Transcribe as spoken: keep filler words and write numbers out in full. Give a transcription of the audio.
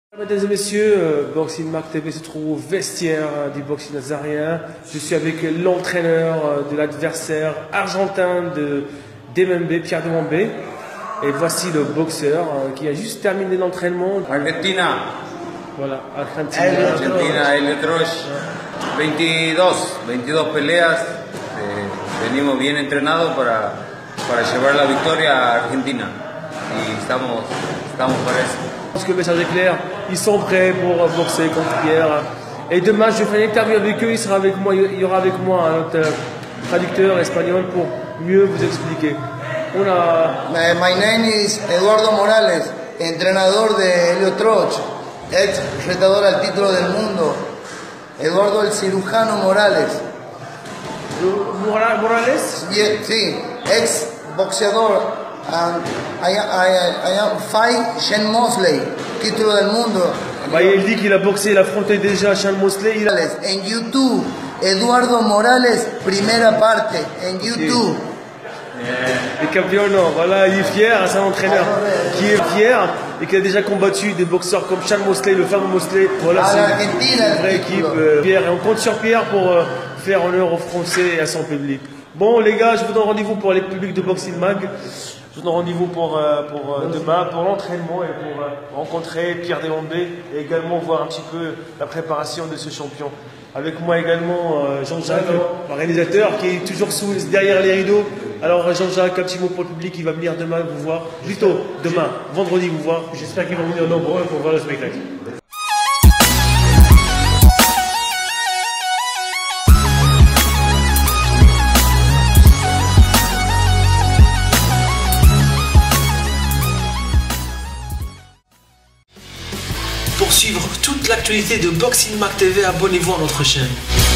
Mesdames et messieurs, euh, Boxing Mag T V se trouve au vestiaire euh, du boxing nazarien. Je suis avec l'entraîneur euh, de l'adversaire argentin de d'Emembe, Pierre Demembe. Et voici le boxeur euh, qui a juste terminé l'entraînement. Argentina. Voilà, Argentina. Argentina, Helio Troch. veintidós, veintidós peleas. Eh, venimos bien entrenados para, para llevar la victoria a Argentina. Y estamos, estamos para eso. Parce que le message est clair, ils sont prêts pour boxer contre Pierre. Et demain, je ferai une interview avec eux, il sera avec moi, il y aura avec moi un autre traducteur espagnol pour mieux vous expliquer. On a... My name is Eduardo Morales, entrenador de Helio Troch, ex retador al título del mundo. Eduardo el cirujano Morales. Morales? Sí, ex boxeador. Um, I, I, I am fight Sean Mosley, título del mundo. Bah, il dit qu'il a boxé, il a affronté déjà Sean Mosley. Il a... En YouTube, Eduardo Morales, primera parte, en YouTube. Et campion, voilà, il est fier, c'est un entraîneur qui est fier et qui a déjà combattu des boxeurs comme Sean Mosley, le fameux Mosley. Voilà, c'est une vraie équipe. Euh, Pierre, et on compte sur Pierre pour euh, faire honneur aux Français et à son public. Bon les gars, je vous donne rendez-vous pour les publics de Boxing Mag. Je vous donne rendez-vous pour, euh, pour euh, demain, pour l'entraînement et pour euh, rencontrer Pierre Demembe et également voir un petit peu la préparation de ce champion. Avec moi également euh, Jean-Jacques, le réalisateur qui est toujours sous, derrière les rideaux. Alors Jean-Jacques, un petit mot pour le public, il va venir demain vous voir. Plutôt demain, vendredi vous voir. J'espère qu'ils vont venir nombreux pour voir le spectacle. Pour suivre toute l'actualité de Boxing Mag T V, abonnez-vous à notre chaîne.